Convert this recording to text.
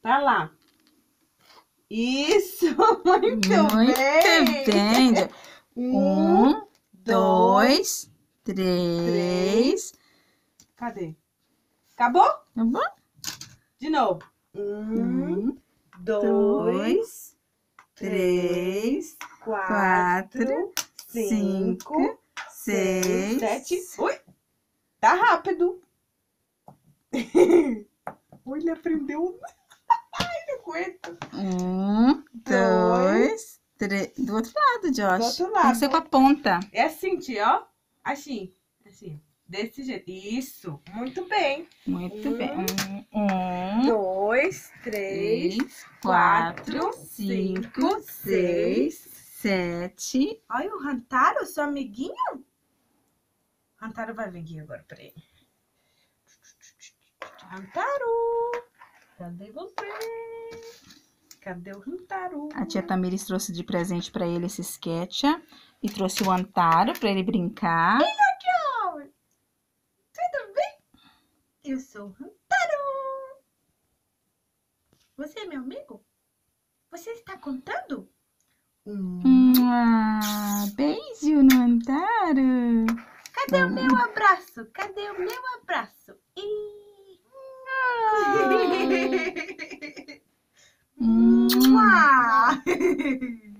Pra lá. Isso, muito bem. bem. 1, 2, 3. Cadê? Acabou? Tá bom? De novo. 1, 2, 3, 4, 5, 6, 7. Ui, tá rápido. Ui, ele aprendeu. Ai, não aguento. 1, 2, 3. Do outro lado, Josh. Do outro Tem lado. que ser com a ponta. É assim, tia, ó. Assim, assim. Desse jeito. Isso, muito bem. Muito bem. 1, 2, 3, 4, 5, 6. 7. Olha o Rantaro, seu amiguinho. Rantaro vai vir aqui agora, peraí. Rantaro, cadê você? Cadê o Rantaro? A tia Tamires trouxe de presente pra ele esse sketch e trouxe o Antaro pra ele brincar. Tudo bem? Eu sou o Rantaro. Você é meu amigo? Você está contando? Beijo no Antaro. Cadê o meu abraço? Cadê o meu abraço? Mua!